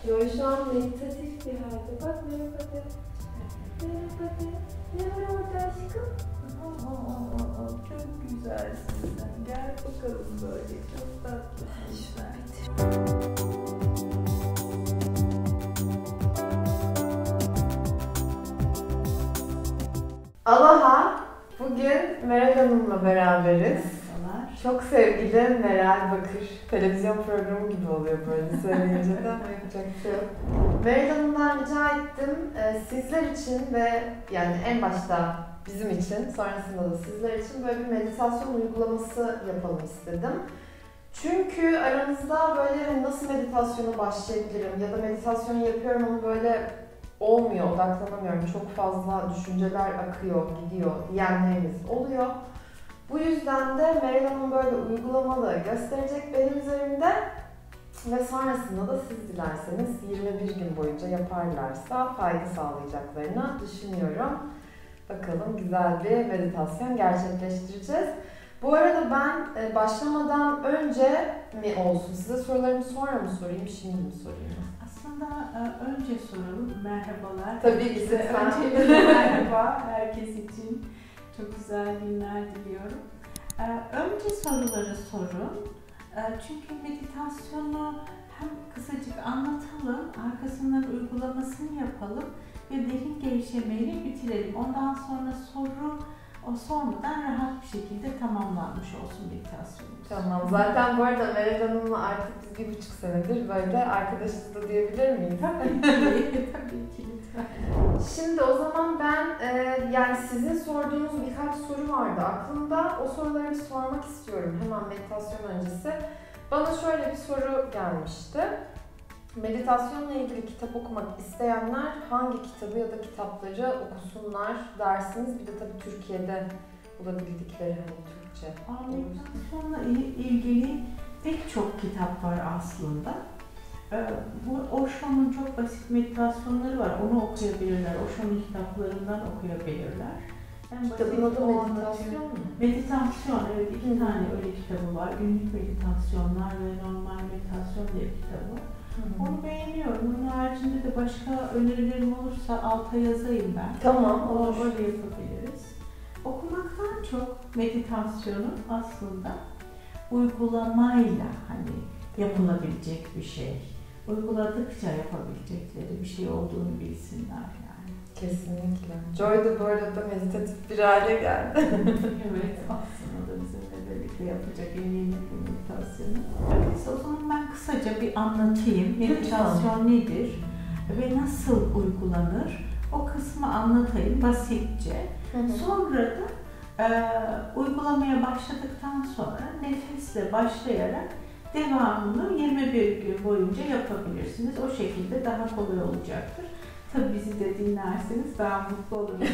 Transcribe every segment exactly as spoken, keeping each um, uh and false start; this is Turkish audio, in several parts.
Joy şu an meditatif bir halde. Bak merhaba de. Merhaba de. Merhaba de aşkım. Aa, aa, aa, çok güzelsin sen. Gel bakalım böyle. Çok tatlısın sen. Aloha! Bugün Meral Hanım'la beraberiz. Merhabalar. Çok sevgili Meral Bakır. Televizyon programı gibi oluyor böyle söyleyince de ama yapacak bir şey yok. Meral Hanım'dan rica ettim. Ee, sizler için ve yani en başta bizim için, sonrasında da sizler için böyle bir meditasyon uygulaması yapalım istedim. Çünkü aranızda böyle hani nasıl meditasyona başlayabilirim ya da meditasyon yapıyorum ama böyle olmuyor, odaklanamıyorum, çok fazla düşünceler akıyor, gidiyor diyenleriniz oluyor. Bu yüzden de Meral Hanım böyle uygulamalı gösterecek benim üzerimde ve sonrasında da siz dilerseniz yirmi bir gün boyunca yaparlarsa fayda sağlayacaklarını düşünüyorum. Bakalım güzel bir meditasyon gerçekleştireceğiz. Bu arada ben başlamadan önce mi olsun? Size sorularımı sonra mı sorayım, şimdi mi sorayım? Aslında önce soralım. Merhabalar. Tabii ki de. Önce merhaba herkes için. Çok güzel günler diliyorum. Önce soruları sorun. Çünkü meditasyonu hem kısacık anlatalım, arkasından uygulamasını yapalım ve derin gevşemeyle bitirelim. Ondan sonra soru o sormadan rahat bir şekilde tamamlanmış olsun meditasyonumuz. Tamam. Zaten bu arada Meral Hanım'la artık biz bir buçuk senedir böyle arkadaşız da diyebilir miyiz? Tabii ki. Tabii ki lütfen. Şimdi o zaman ben e, yani sizin sorduğunuz birkaç soru vardı aklımda. O soruları bir sormak istiyorum hemen meditasyon öncesi. Bana şöyle bir soru gelmişti. Meditasyonla ilgili kitap okumak isteyenler hangi kitabı ya da kitapları okusunlar dersiniz? Bir de tabii Türkiye'de bulabildikleri hani Türkçe. Meditasyonla ilgili pek çok kitap var aslında. Bu Osho'nun çok basit meditasyonları var. Onu okuyabilirler. Osho'nun kitaplarından okuyabilirler. En kitabın adı meditasyon mu? Meditasyon, evet. İki Hı. tane öyle kitabı var. Günlük meditasyonlar ve normal meditasyon diye bir kitabı var. Hı-hı. Onu beğeniyorum. Onun haricinde de başka önerilerim olursa alta yazayım ben. Tamam, olur. Öyle yapabiliriz. Okumaktan çok meditasyonun aslında uygulamayla hani yapılabilecek bir şey. Uyguladıkça yapabilecekleri bir şey olduğunu bilsinler yani. Kesinlikle. Joy da bu arada meditatif bir hale geldi. Evet, aslında da bizimle birlikte yapacak en yeni bir meditasyonu. Evet, o zaman ben kısaca bir anlatayım. Meditasyon nedir ve nasıl uygulanır? O kısmı anlatayım basitçe. Hı hı. Sonra da e, uygulamaya başladıktan sonra nefesle başlayarak devamını yirmi bir gün boyunca yapabilirsiniz. O şekilde daha kolay olacaktır. Tabii bizi de dinlerseniz daha mutlu oluruz.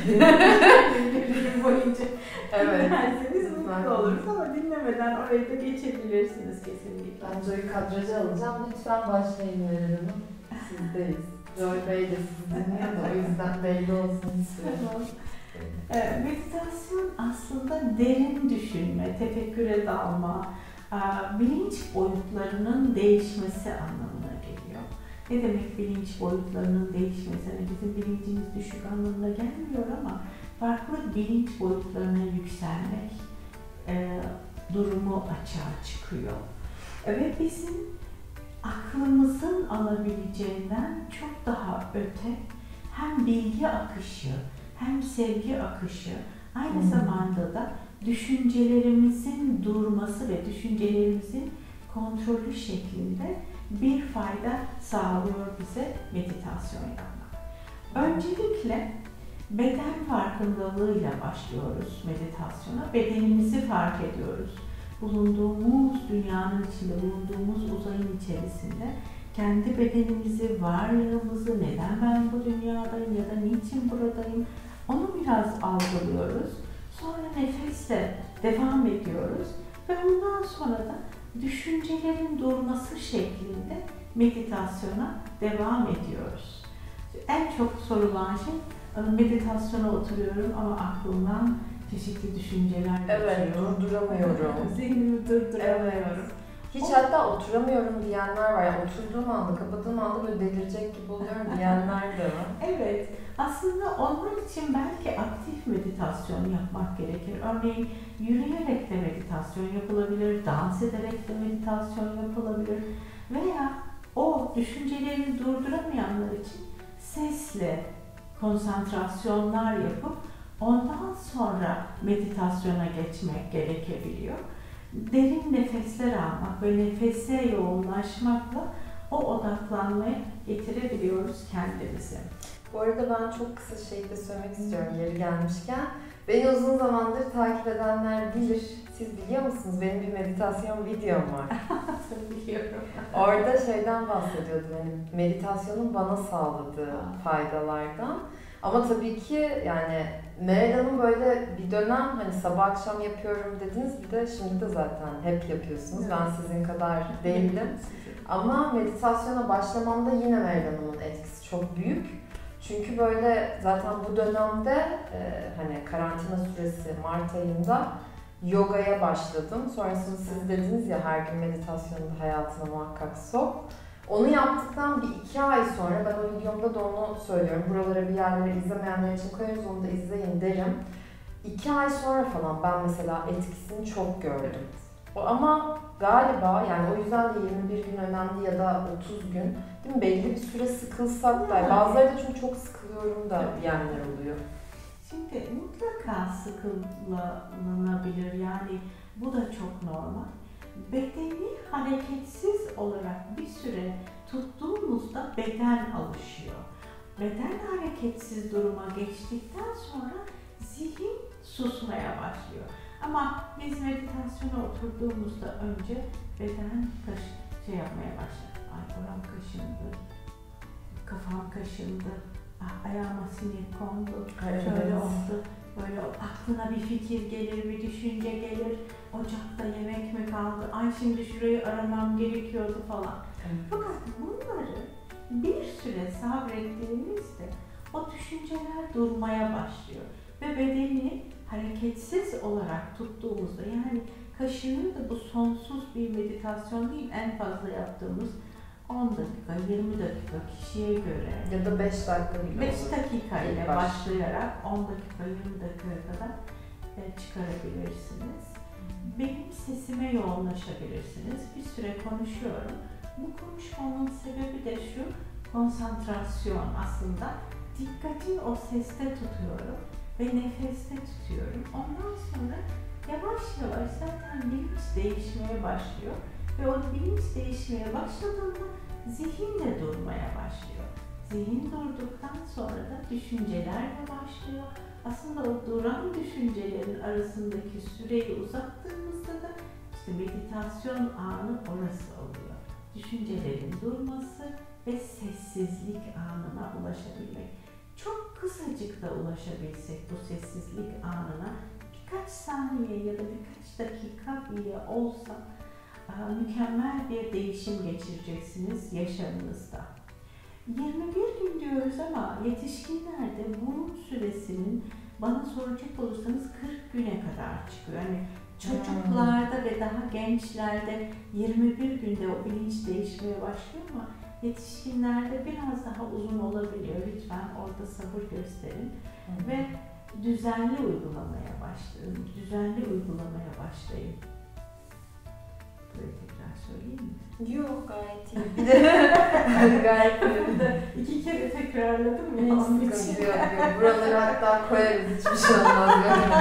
yirmi bir gün boyunca evet. dinlerseniz mutlu oluruz ama dinlemeden oraya da geçebilirsiniz kesinlikle. Ben Joy'u kadraja alacağım. Lütfen başlayın Meral Hanım. Sizdeyiz. Joy Bey de sizi dinliyor da o yüzden belli olsun istiyorum. e, meditasyon aslında derin düşünme, tefekküre dalma, bilinç boyutlarının değişmesi anlamına geliyor. Ne demek bilinç boyutlarının değişmesi? Yani bizim bilincimiz düşük anlamına gelmiyor ama farklı bilinç boyutlarına yükselmek e, durumu açığa çıkıyor. Ve bizim aklımızın alabileceğinden çok daha öte hem bilgi akışı hem sevgi akışı aynı hmm. zamanda da düşüncelerimizin durması ve düşüncelerimizin kontrolü şeklinde bir fayda sağlıyor bize meditasyon yapmak. Öncelikle beden farkındalığıyla başlıyoruz meditasyona. Bedenimizi fark ediyoruz. Bulunduğumuz dünyanın içinde, bulunduğumuz uzayın içerisinde kendi bedenimizi, varlığımızı, neden ben bu dünyadayım ya da niçin buradayım onu biraz algılıyoruz. Sonra nefesle devam ediyoruz ve ondan sonra da düşüncelerin durması şeklinde meditasyona devam ediyoruz. En çok sorulan şey, meditasyona oturuyorum ama aklımdan çeşitli düşünceler geçiyor. Evet, durduramıyorum. Zihnimi durduramıyorum. Evet. Hiç O, hatta oturamıyorum diyenler var. Yani oturduğum anda, kapadığım anda böyle delirecek gibi oluyorum diyenler de var. evet, aslında onlar için belki aktif meditasyon yapmak gerekir. Örneğin yürüyerek de meditasyon yapılabilir, dans ederek de meditasyon yapılabilir veya o düşüncelerini durduramayanlar için sesle konsantrasyonlar yapıp ondan sonra meditasyona geçmek gerekebiliyor. Derin nefesler almak ve nefese yoğunlaşmakla o odaklanmaya getirebiliyoruz kendimizi. Bu arada ben çok kısa şey de söylemek istiyorum yeri gelmişken. Beni uzun zamandır takip edenler bilir. Siz biliyor musunuz? Benim bir meditasyon videom var. Biliyorum. Orada şeyden bahsediyordum. Yani meditasyonun bana sağladığı faydalardan. Ama tabii ki yani Meral Hanım böyle bir dönem hani sabah akşam yapıyorum dediniz, bir de şimdi de zaten hep yapıyorsunuz. Ben sizin kadar değildim. Ama meditasyona başlamamda yine Meral Hanım'ın etkisi çok büyük. Çünkü böyle zaten bu dönemde e, hani karantina süresi Mart ayında yogaya başladım. Sonrasında siz dediniz ya her gün meditasyonu da hayatına muhakkak sok. Onu yaptıktan bir iki ay sonra, ben o videomda da onu söylüyorum. Buralara bir yerlere izlemeyenler için koyarız, onu da izleyin derim. İki ay sonra falan ben mesela etkisini çok gördüm. O, ama galiba yani o yüzden de yirmi bir gün önemli ya da otuz gün. Değil mi? Belli bir süre sıkılsak da, bazıları da çünkü çok sıkılıyorum da diyenler oluyor. Şimdi mutlaka sıkılınabilir, yani bu da çok normal. Bedeni hareketsiz olarak bir süre tuttuğumuzda beden alışıyor. Beden hareketsiz duruma geçtikten sonra zihin susmaya başlıyor. Ama biz meditasyona oturduğumuzda önce beden kaş şey yapmaya başlar. Ay oram kaşındı, kafam kaşındı, ah, ayağıma sinir kondu, Evet. şöyle oldu. Böyle aklına bir fikir gelir, bir düşünce gelir. Ocakta yemek mi kaldı? Ay şimdi şurayı aramam gerekiyordu falan. Evet. Fakat bunları bir süre sabrettiğimizde o düşünceler durmaya başlıyor. Ve bedeni hareketsiz olarak tuttuğumuzda, yani kaşının da bu sonsuz bir meditasyon değil, en fazla yaptığımız on dakika, yirmi dakika kişiye göre Ya da beş dakika bile beş olur. dakika ile Baş. başlayarak on dakika, yirmi dakikaya kadar çıkarabilirsiniz. Benim sesime yoğunlaşabilirsiniz. Bir süre konuşuyorum. Bu konuşmamın sebebi de şu, konsantrasyon aslında. Dikkati o seste tutuyorum ve nefeste tutuyorum. Ondan sonra yavaş yavaş zaten bilinç değişmeye başlıyor. Ve o bilinç değişmeye başladığında zihin de durmaya başlıyor. Zihin durduktan sonra da düşünceler de başlıyor. Aslında o duran düşüncelerin arasındaki süreyi uzattığımızda da işte meditasyon anı orası oluyor. Düşüncelerin durması ve sessizlik anına ulaşabilmek. Çok kısacık da ulaşabilsek bu sessizlik anına, birkaç saniye ya da birkaç dakika bile olsa mükemmel bir değişim geçireceksiniz yaşamınızda. yirmi bir gün diyoruz ama yetişkinlerde bunun süresinin bana soracak olursanız kırk güne kadar çıkıyor. Yani çocuklarda ve daha gençlerde yirmi bir günde o bilinç değişmeye başlıyor ama yetişkinlerde biraz daha uzun olabiliyor. Lütfen orada sabır gösterin. Hı. Ve düzenli uygulamaya başlayın. Düzenli uygulamaya başlayın. Burayı tekrar söyleyeyim mi? Yok, gayet iyi. Gayet iyi. İki kere tekrarladım ya. Hiç sıkıntı yok. Buraları hatta koyarız, hiçbir şey olmaz.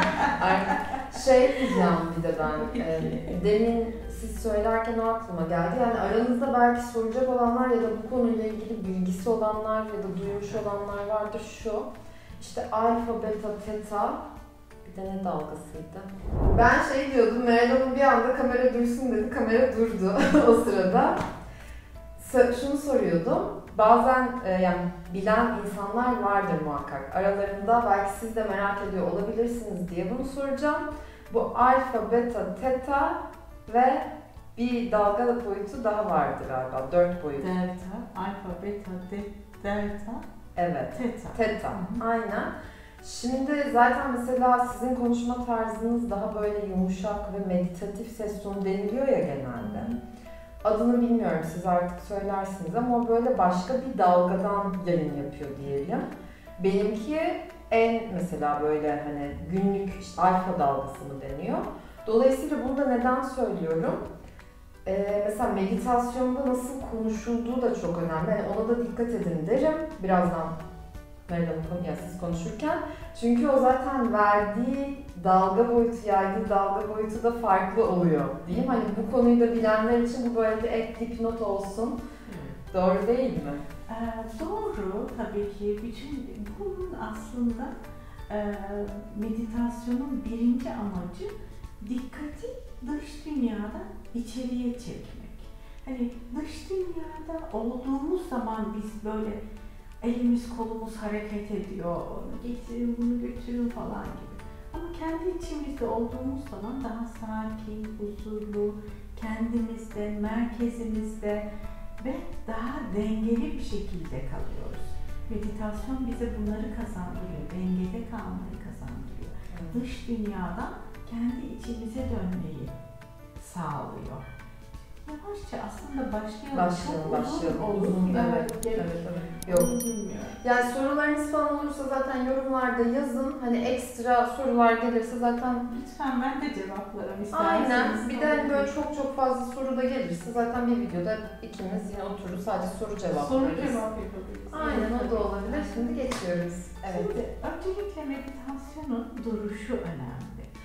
Şey diyeceğim bir de ben, e, demin siz söylerken o aklıma geldi. Yani aranızda belki soracak olanlar ya da bu konuyla ilgili bilgisi olanlar ya da duymuş olanlar vardır şu. İşte alfa, beta, teta, bir de ne dalgasıydı? Ben şey diyordum, Meral Hanım bir anda kamera dursun dedi, kamera durdu o sırada. Şunu soruyordum, bazen e, yani bilen insanlar vardır muhakkak. Aralarında belki siz de merak ediyor olabilirsiniz diye bunu soracağım. Bu alfa, beta, teta ve bir dalga boyutu daha vardı galiba, dört boyut. Delta, alfa, beta, de, delta, evet. Teta. Teta, hı-hı. Aynen. Şimdi zaten mesela sizin konuşma tarzınız daha böyle yumuşak ve meditatif ses tonu deniliyor ya genelde. Hı-hı. adını bilmiyorum, siz artık söylersiniz ama o böyle başka bir dalgadan yayın yapıyor diyelim. Benimki en mesela böyle hani günlük işte alfa dalgası mı deniyor. Dolayısıyla bunu da neden söylüyorum? Ee, mesela meditasyonda nasıl konuşulduğu da çok önemli. Yani ona da dikkat edin derim birazdan Meryem'in ya siz konuşurken. Çünkü o zaten verdiği dalga boyutu, yaydığı dalga boyutu da farklı oluyor diyeyim. Hani bu konuyu da bilenler için bu böyle bir ek dipnot olsun. Doğru değil mi? Ee, doğru tabii ki. Bütün bunun aslında e, meditasyonun birinci amacı dikkati dış dünyadan içeriye çekmek. Hani dış dünyada olduğumuz zaman biz böyle elimiz kolumuz hareket ediyor, onu getirin bunu götürün falan gibi. Ama kendi içimizde olduğumuz zaman daha sakin, huzurlu, kendimizde, merkezimizde ve daha dengeli bir şekilde kalıyoruz. Meditasyon bize bunları kazandırıyor, dengede kalmayı kazandırıyor. Evet. Dış dünyadan kendi içimize dönmeyi sağlıyor. Yavaşça aslında başlayalım. Başlayalım, başlayalım. Uzun, evet, evet, evet. Yok. Bilmiyorum. Yani sorularınız falan olursa zaten yorumlarda yazın. Hani ekstra sorular gelirse zaten lütfen ben de cevaplarım isterseniz. Aynen. Bir de hani böyle çok çok fazla soru da gelirse zaten bir videoda ikimiz yine oturur sadece soru cevap Soru veririz. cevap yapabiliriz. Aynen, o da olabilir. Şimdi geçiyoruz. Evet. Şimdi öncelikle meditasyonun duruşu önemli.